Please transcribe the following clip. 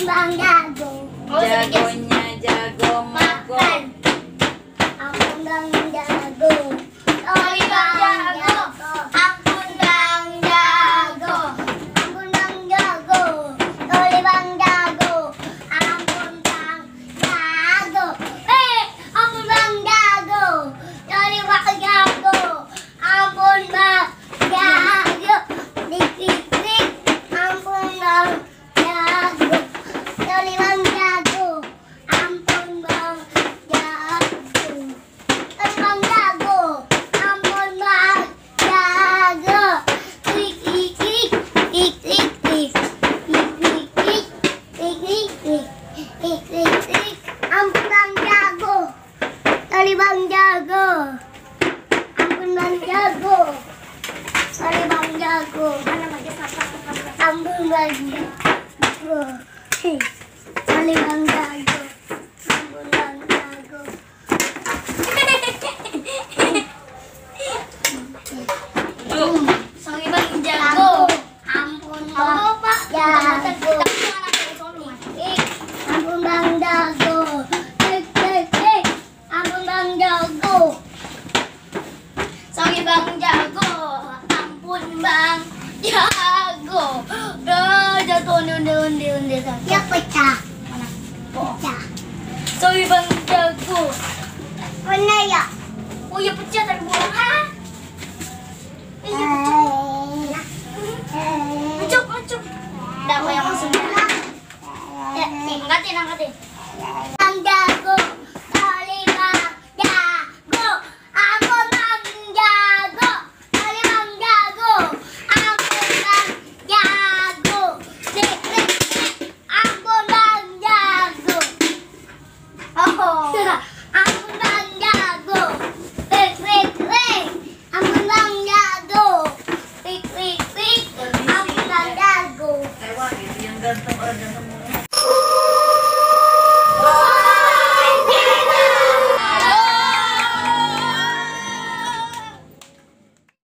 Bang jago. Jagonya jago makan. Ampun Bang jago. Oli Bang jago. Ampun Bang jago. Ampun Bang jago. Oli Bang jago. Ampun Bang jago. Ampun Bang jago. Oli Bang jago. Ampun Bang jago. Dik dik dik. Ampun Bang jago. Oli Bang jago. Ampun Bang jago. Oli Bang jago. Ampun Bang jago. Dik dik dik. Dik dik dik. Dik dik dik. Dik dik dik. Dik dik dik. Ampun Bang jago. Oli Bang jago. Ampun Bang jago. Oli Bang jago. Ampun Bang jago. Oli Bang jago. Ampun Bang jago. Sorry Bang jago. Ampun Bang jago. Ampun Bang jago. Ampun Bang jago. Sorry Bang jago. Ampun Bang jago. Jatuh undi Ya pecah. Mana? Pecah. Sorry Bang jago. Mana ya? Oh ya pecah dari buang. Hah? Iya pecah. Macuk. Udah aku yang masuk. Ya, angkatin. Bang jago. Oli Bang jago. Ampun Bang jago. Oli Bang jago. Ampun Bang jago. Dik dik dik. Ampun Bang jago. Oh. Ampun Bang jago. Dik dik dik. Ampun Bang jago. Dik dik dik. Ampun Bang jago. Ewan itu yang ganteng orang ganteng.